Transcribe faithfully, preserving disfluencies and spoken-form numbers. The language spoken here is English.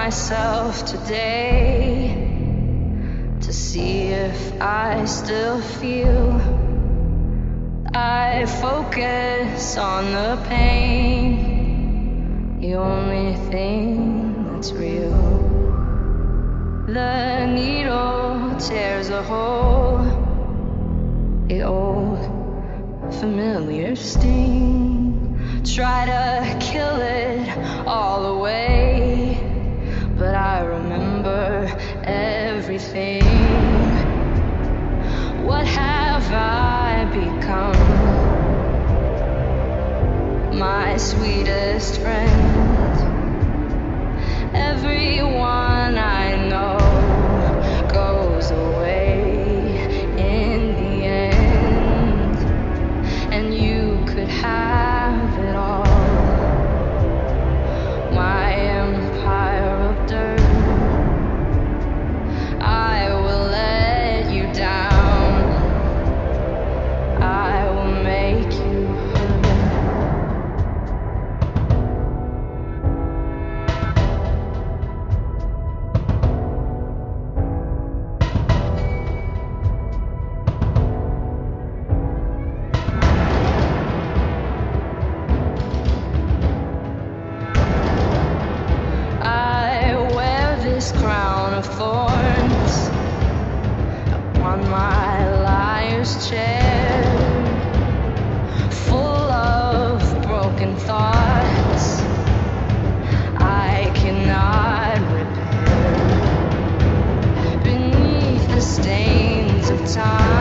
myself today to see if I still feel. I focus on the pain, the only thing that's real. The needle tears a hole, the old familiar sting. Try to kill it all away, but I remember everything. What have I become? My sweetest friend. Everyone I know goes away in the end, and you could have it all. My empire of dirt, I will let you down. I will make you hurt. I wear this crown of thorns upon my liar's chair, full of broken thoughts I cannot repair. Beneath the stains of time,